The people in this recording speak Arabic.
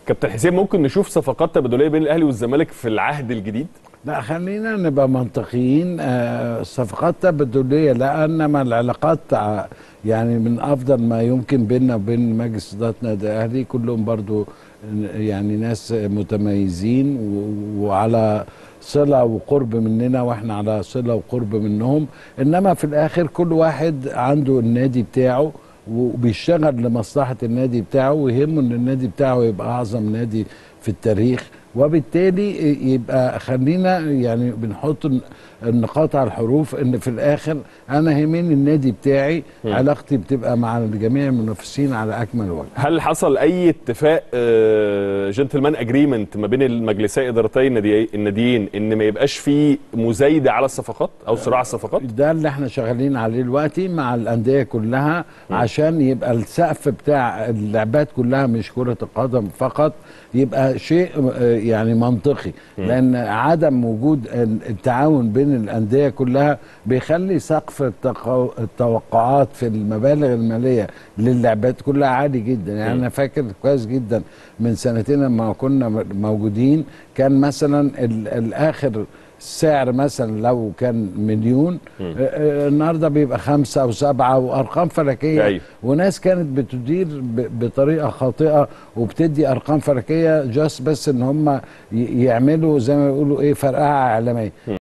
كابتن حسين، ممكن نشوف صفقات تبادليه بين الاهلي والزمالك في العهد الجديد؟ لا، خلينا نبقى منطقيين. صفقات تبادليه لا، انما العلاقات يعني من افضل ما يمكن بيننا وبين مجلس اداره النادي الاهلي. كلهم برضو يعني ناس متميزين وعلى صله وقرب مننا، واحنا على صله وقرب منهم. انما في الاخر كل واحد عنده النادي بتاعه وبيشتغل لمصلحه النادي بتاعه، ويهمه ان النادي بتاعه يبقى اعظم نادي في التاريخ. وبالتالي يبقى خلينا يعني بنحط النقاط على الحروف، ان في الاخر انا يهمني النادي بتاعي، علاقتي بتبقى مع جميع المنافسين على اكمل وجه. هل حصل اي اتفاق جنتلمان اجريمنت ما بين المجلسي ادارتي الناديين ان ما يبقاش في مزايده على الصفقات او صراع على الصفقات؟ ده اللي احنا شغالين عليه دلوقتي مع الانديه كلها، عشان يبقى السقف بتاع اللعبات كلها مش كره القدم فقط، يبقى شيء يعني منطقي. لان عدم وجود التعاون بين الانديه كلها بيخلي سقف التوقعات في المبالغ الماليه للعبات كلها عالي جدا. يعني انا فاكر كويس جدا من سنتين لما كنا موجودين، كان مثلا الاخر السعر مثلا لو كان مليون، النهارده بيبقى 5 أو 7 وارقام فلكيه. أيوه. وناس كانت بتدير بطريقه خاطئه وبتدي ارقام فلكيه بس ان هم يعملوا زي ما يقولوا ايه، فرقعه اعلاميه.